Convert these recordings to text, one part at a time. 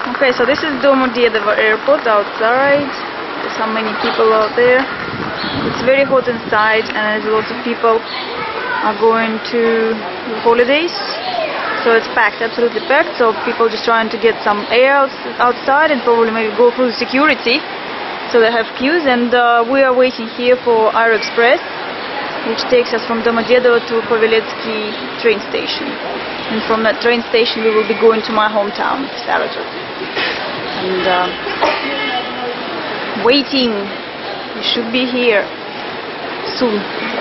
Okay, so this is Domodedovo airport outside. There's so many people out there. It's very hot inside, and there's lots of people are going to holidays. So it's packed, absolutely packed. So people just trying to get some air outside and probably maybe go through security. So they have queues, and we are waiting here for Aeroexpress, which takes us from Domodedovo to Paveletsky train station. And from that train station we will be going to my hometown, Saratov. And waiting, we should be here soon.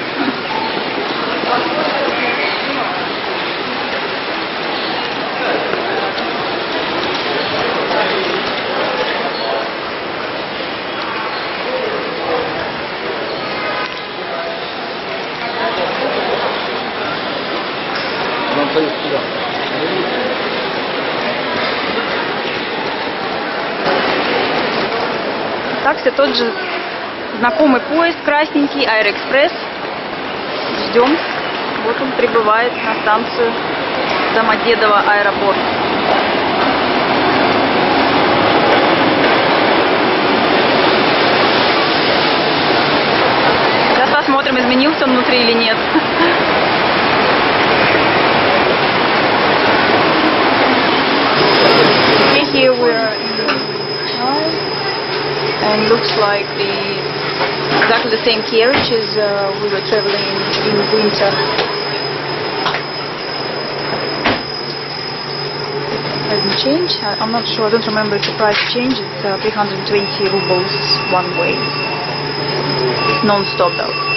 Так, все тот же знакомый поезд красненький, Аэроэкспресс. Ждем. Вот он прибывает на станцию Домодедово аэропорт. Сейчас посмотрим, изменился он внутри или нет. Here we are in the house, and looks like exactly the same carriage as we were traveling in winter. Hasn't changed. I'm not sure. I don't remember if the price changed. It's 320 rubles one way. It's non-stop though.